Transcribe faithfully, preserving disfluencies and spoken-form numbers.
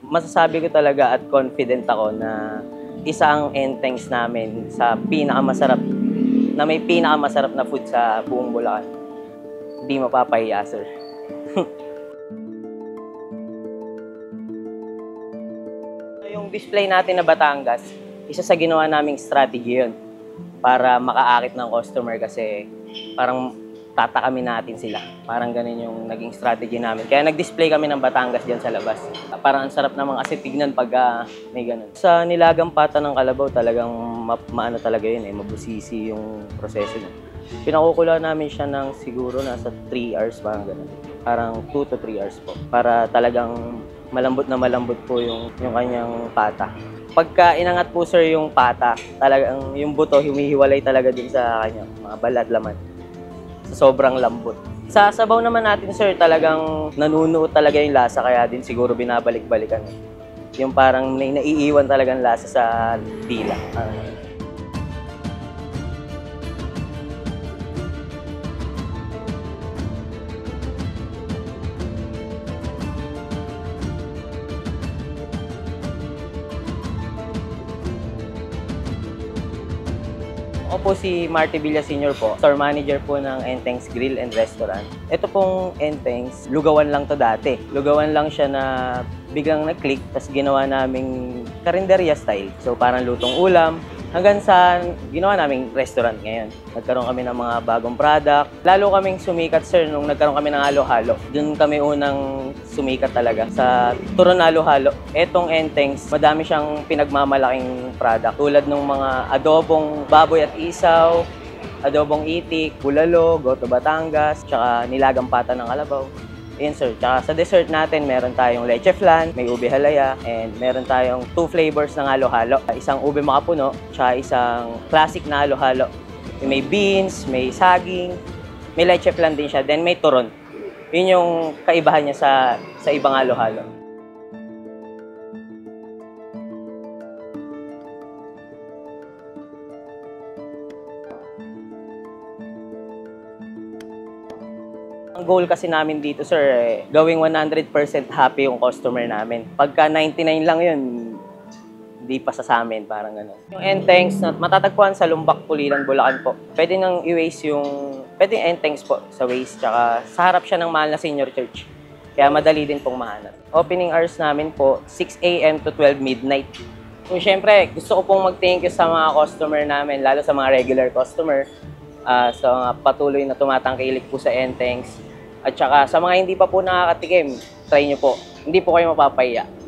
masasabi ko talaga at confident ako na isa ang Entengs namin sa pinakamasarap, na may pinakamasarap na food sa buong Bulacan. Hindi mapapahiya, sir. Yung display natin na Batangas, isa sa ginawa naming strategy yun para makaakit ng customer kasi parang tatakamin natin sila. Parang ganun yung naging strategy namin. Kaya nag-display kami ng Batangas dyan sa labas. Parang ang sarap naman kasi tignan pag uh, may ganun. Sa nilagang pata ng kalabaw, talagang ma maano talaga yun eh, mabusisi yung proseso niya. Pinakukula namin siya ng siguro nasa three hours, parang ganun. Parang two to three hours po. Para talagang malambot na malambot po yung, yung kanyang pata. Pagka inangat po sir yung pata, talagang yung buto humihiwalay talaga din sa kanya, mga balat, laman. Sa sobrang lambot. Sa sabaw naman natin sir, talagang nanunuot talaga yung lasa, kaya din siguro binabalik-balikan. Yung parang may naiiwan talagang lasa sa dila. Uh, Ako po si Marty Villa Senior po, store manager po ng Entengs Grill and Restaurant. Ito pong Entengs, lugawan lang to dati. Lugawan lang siya na biglang nag-click, tapos ginawa naming karinderya style. So parang lutong ulam, hanggang sa ginawa naming restaurant ngayon. Nagkaroon kami ng mga bagong product. Lalo kaming sumikat sir nung nagkaroon kami ng halo-halo. Doon kami unang sumikat talaga sa turon halo-halo. Etong Entengs, madami siyang pinagmamalaking product. Tulad ng mga adobong baboy at isaw, adobong itik, bulalo, goto Batangas, tsaka nilagang pata ng kalabaw. Yun sir. Tsaka sa dessert natin, meron tayong leche flan, may ube halaya, and meron tayong two flavors ng halo-halo. Isang ube makapuno, tsaka isang classic na halo-halo. May beans, may saging, may leche flan din siya, then may turon. Yun yung kaibahan niya sa, sa ibang halo-halo. Ang goal kasi namin dito, sir, eh, gawing one hundred percent happy yung customer namin. Pagka ninety-nine lang yun, hindi pa sa amin, parang gano'n. Yung Entengs, matatagpuan sa Lumbak, Pulilan, Bulacan po. Pwede nang i-waste yung, pwede yung Entengs po sa waste, tsaka sa harap siya ng mahal na senior church. Kaya madali din pong mahanap. Opening hours namin po, six A M to twelve midnight. Kung syempre, gusto ko pong mag-thank you sa mga customer namin, lalo sa mga regular customer, uh, sa mga patuloy na tumatangkilik po sa Entengs. At saka sa mga hindi pa po nakakatikim, try nyo po. Hindi po kayo mapapahiya.